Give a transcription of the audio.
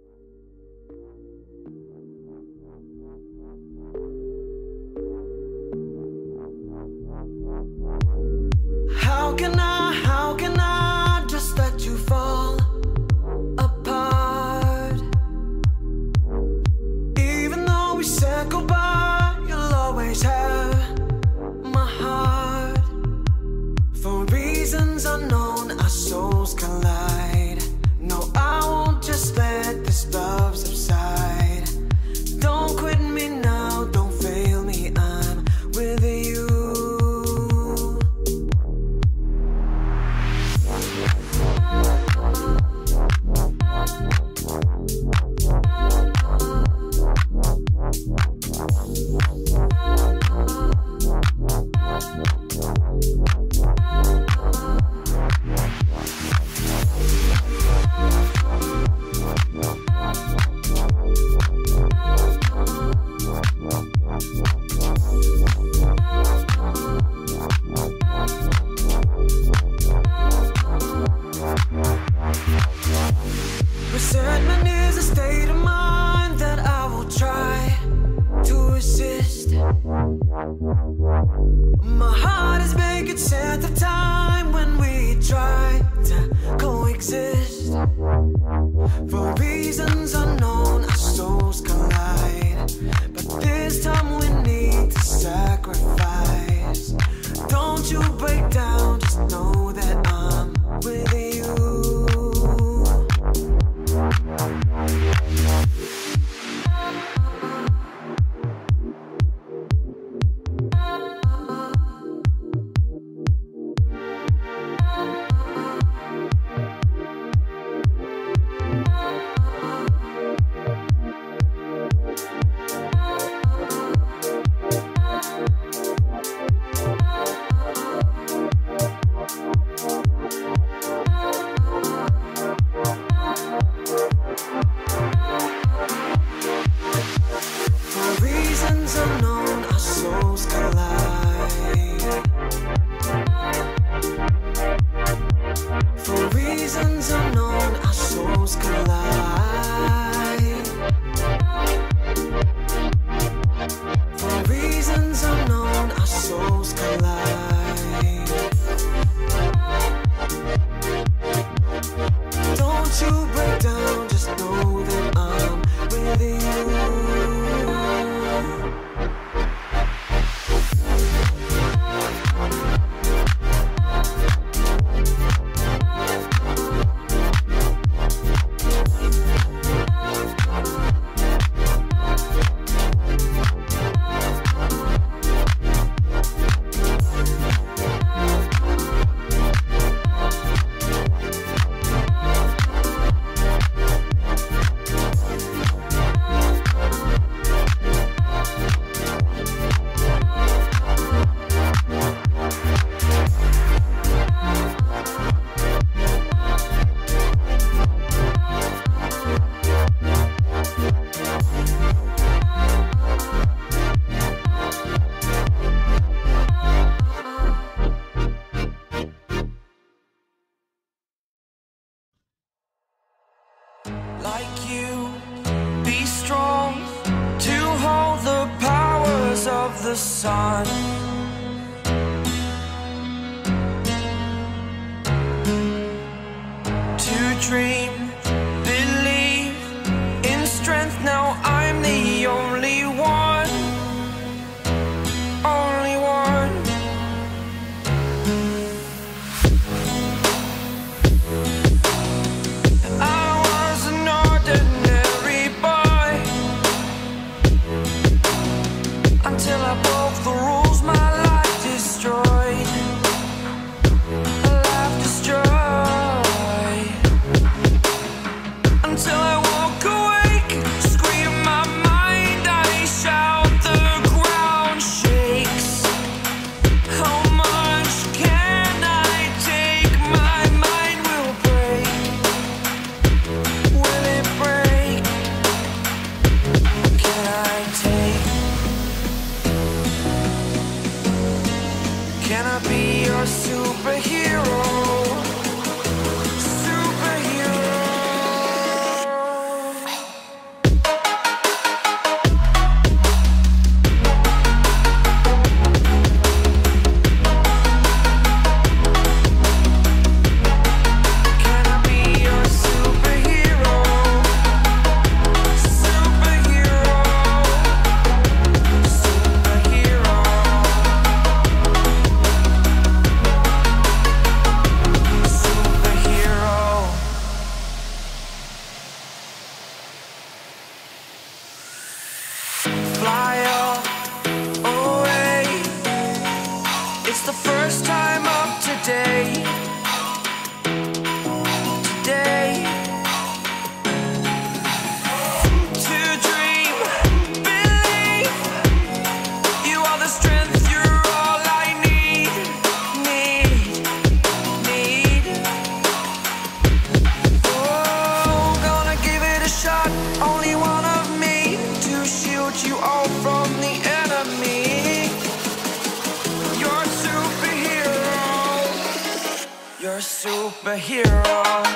How can I just let you fall apart? Even though we said goodbye, you'll always have my heart. For reasons unknown, our souls collide. No, I won't just let this love subside. Don't quit me now, don't fail me, I'm with you. Resentment is a state of mind that I will try to resist. My heart is making sense of time when we try to coexist. For reasons unknown, our souls collide. But this time we need to sacrifice. Don't you break down, just know that I'm with you. Unknown, our souls collide. For reasons unknown, our souls collide. For reasons unknown, our souls collide. Don't you break down, just know that I'm with you. Like you, be strong to hold the powers of the sun. To dream, believe in strength. Now I'm the only one, only one. Until I broke the rules, my life destroyed. Life destroyed. Until I walk awake, scream my mind, I shout, the ground shakes. How much can I take? My mind will break. Will it break? Can I take? Can I be your superhero? Superhero. It's the first time of today. Today. To dream, believe. You are the strength, you're all I need. Need. Oh, gonna give it a shot. Only one of me to shield you all from the enemy. You're a superhero. You're a superhero.